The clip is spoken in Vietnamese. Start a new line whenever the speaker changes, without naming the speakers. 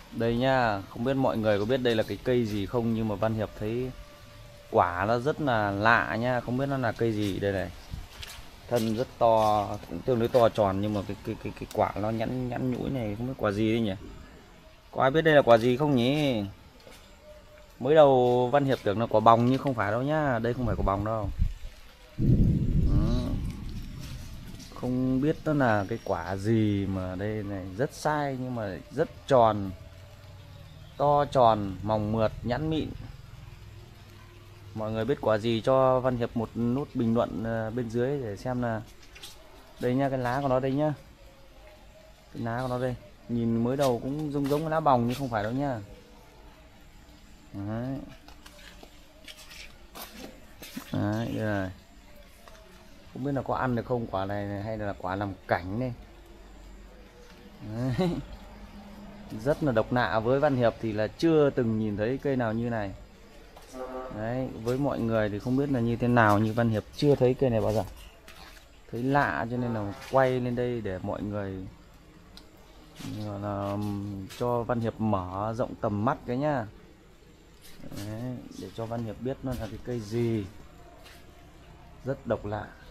Đây nhá, không biết mọi người có biết đây là cái cây gì không, nhưng mà Văn Hiệp thấy quả nó rất là lạ nhá, không biết nó là cây gì. Đây này, thân rất to, cũng tương đối to tròn, nhưng mà cái quả nó nhẵn nhẵn nhũi này, không biết quả gì đấy nhỉ. Có ai biết đây là quả gì không nhỉ? Mới đầu Văn Hiệp tưởng là quả bòng nhưng không phải đâu nhá, đây không phải quả bòng đâu. Ừ, không biết nó là cái quả gì mà đây này, rất sai nhưng mà rất tròn, to tròn, mỏng mượt, nhẵn mịn. Mọi người biết quả gì cho Văn Hiệp một nút bình luận bên dưới để xem là. Đây nhá, cái lá của nó đây nhá, cái lá của nó đây, nhìn mới đầu cũng giống giống cái lá bòng nhưng không phải đâu nhá. Đấy. Đấy, đây này. Không biết là có ăn được không quả này, hay là quả làm cảnh này. Đấy. Rất là độc lạ, với Văn Hiệp thì là chưa từng nhìn thấy cây nào như này. Đấy, với mọi người thì không biết là như thế nào, nhưng Văn Hiệp chưa thấy cây này bao giờ. Thấy lạ cho nên là quay lên đây để mọi người là cho Văn Hiệp mở rộng tầm mắt cái nhá. Đấy, để cho Văn Hiệp biết nó là cái cây gì, rất độc lạ.